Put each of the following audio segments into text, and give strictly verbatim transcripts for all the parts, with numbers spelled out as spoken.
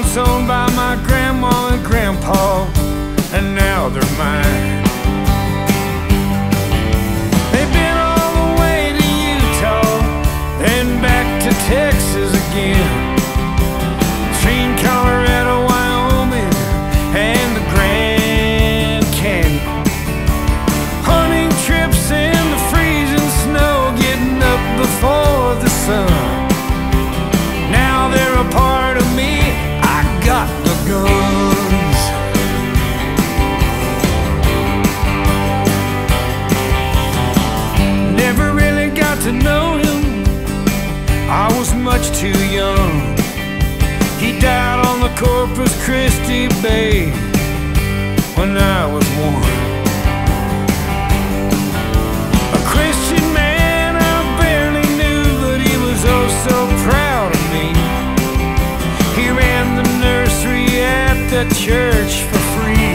once owned by my grandma and grandpa, and now they're mine. They've been all the way to Utah, then back to Texas again, between Colorado, Wyoming, and the Grand Canyon. Hunting trips in the freezing snow, getting up before the sun. Now they're a part of me, I got the guns. Never really got to know him, I was much too young. He died on the Corpus Christi Bay when I was one. A Christian man I barely knew, but he was oh so proud of me. He ran the nursery at the church for free.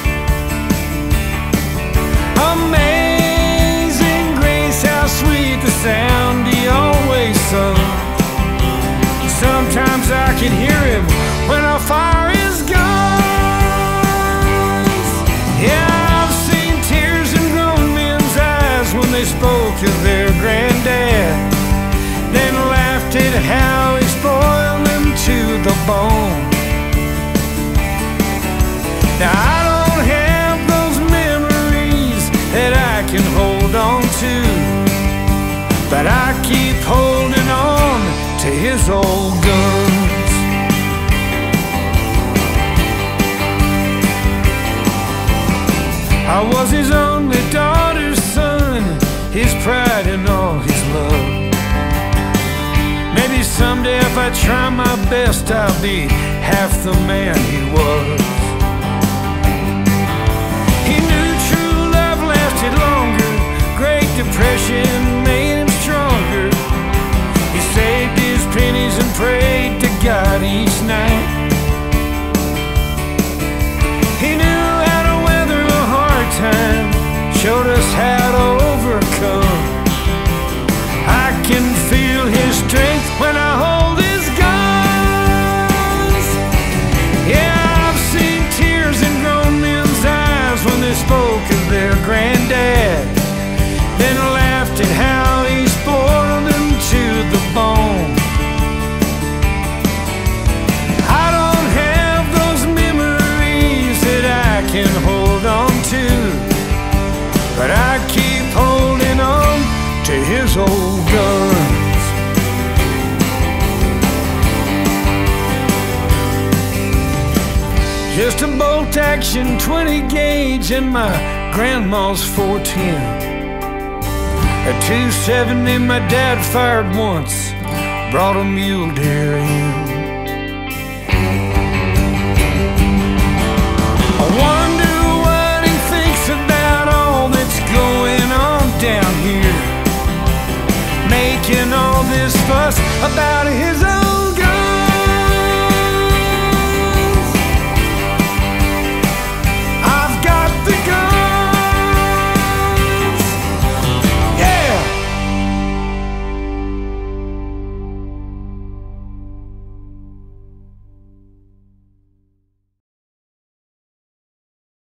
Amazing grace, how sweet the sound he always sung. Sometimes I can hear him when I fire his guns. Yeah, I've seen tears in grown men's eyes when they spoke of their granddad, then laughed at how he spoiled them to the bone. Now I don't have those memories that I can hold on to, but I keep holding on to his old guns. I was his only daughter's son, his pride and all his love. Maybe someday if I try my best, I'll be half the man he was. He knew true love lasted longer, Great Depression made him stronger. He saved his pennies and prayed to God each night. He knew how to weather a hard time, showed us how to overcome. I can feel his strength when I hold his guns. Yeah, I've seen tears in grown men's eyes when they spoke of their granddad, then laughed at how he spoiled them to the bone. I don't have those memories that I can hold on to, but I keep holding on to his old guns. Just a bolt action twenty gauge and my grandma's four ten. A two seventy my dad fired once, brought a mule deer in. I wonder what he thinks about all that's going on down here, making all this fuss about